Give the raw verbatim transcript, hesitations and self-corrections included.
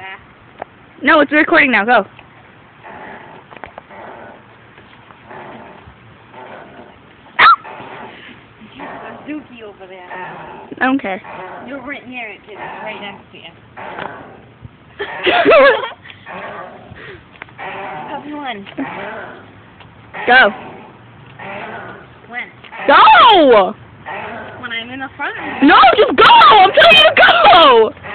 back. No, it's recording now. Go. Dookie over there. I don't care. You're right near it, it's right next to you. Come on. Go. When? Go! When I'm in the front. No, just go! I'm telling you to go!